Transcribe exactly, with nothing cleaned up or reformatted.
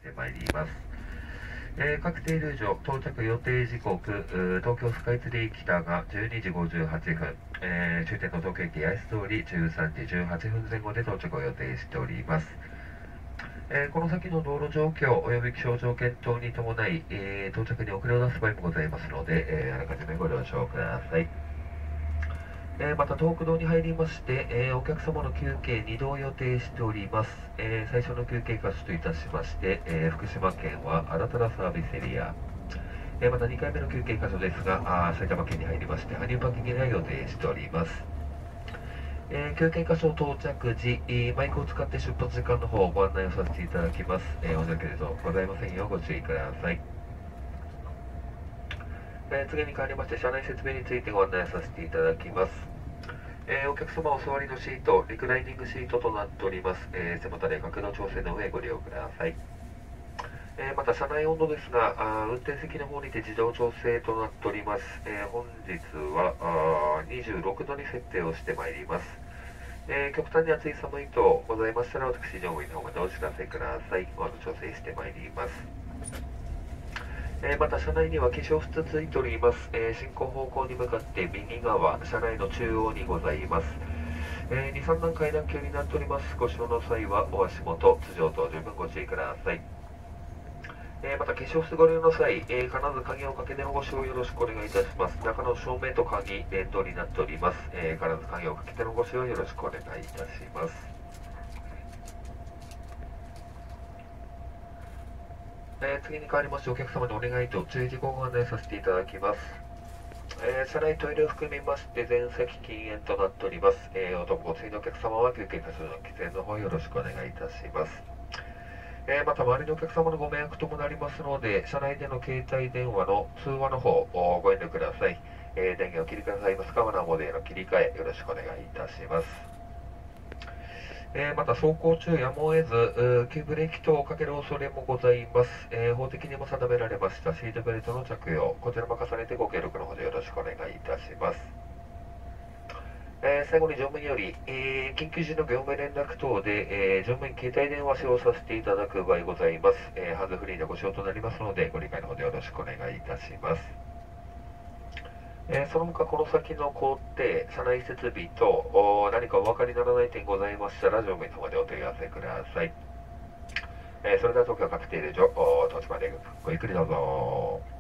してまいります。えー、各停留所到着予定時刻、東京スカイツリー北がじゅうにじごじゅうはっぷん、えー、終点の東京駅八重洲通りじゅうさんじじゅうはっぷん前後で到着を予定しております。えー、この先の道路状況及び気象条件等に伴い、えー、到着に遅れを出す場合もございますので、えー、あらかじめご了承ください。えー、また東北道に入りまして、えー、お客様の休憩にどを予定しております。えー、最初の休憩箇所といたしまして、えー、福島県は新たなサービスエリア、えー、またにかいめの休憩箇所ですが、あ埼玉県に入りまして羽生パーキングエリアを予定しております。えー、休憩箇所到着時、マイクを使って出発時間の方をご案内をさせていただきます。えー、お抜けでとございませんようご注意ください。えー、次に変わりまして車内設備についてご案内させていただきます。えー、お客様お座りのシート、リクライニングシートとなっております。えー、背もたれ角度調整の上ご利用ください。えー、また車内温度ですが、あ運転席の方にて自動調整となっております。えー、本日はあにじゅうろくどに設定をしてまいります。えー、極端に暑い寒いとございましたら、私乗務員の方までお知らせください。温度調整してまいります。えー、また車内には化粧室ついております。えー、進行方向に向かって右側、車内の中央にございます。えー、に、さんだん階段級になっております。ご使用の際はお足元、頭上等十分ご注意ください。えー、また化粧室ご利用の際、えー、必ず鍵をかけてのご使用よろしくお願いいたします。中の照明と鍵、連動になっております。えー、必ず鍵をかけてのご使用よろしくお願いいたします。えー、次に変わりましてお客様にお願いと注意事項をご案内させていただきます。えー、車内トイレを含めまして全席禁煙となっております。えー、お供お次のお客様は休憩箇所の喫煙の方よろしくお願いいたします。えー、また周りのお客様のご迷惑ともなりますので、車内での携帯電話の通話の方をご遠慮ください。えー、電源を切り替えますか、マナーモードへの切り替えよろしくお願いいたします。えー、また走行中やむを得ず急ブレーキ等をかける恐れもございます。えー、法的にも定められましたシートベルトの着用、こちらも重ねてご協力のほどよろしくお願いいたします。えー、最後に乗務員より、えー、緊急時の業務連絡等で、えー、乗務員携帯電話使用させていただく場合ございます。えー、ハンズフリーのご使用となりますので、ご理解のほどよろしくお願いいたします。えー、その他この先の工程、車内設備等、何かお分かりにならない点ございましたら、乗務員様でお問い合わせください。えー、それでは東京各停留所、到着までごゆっくりどうぞ。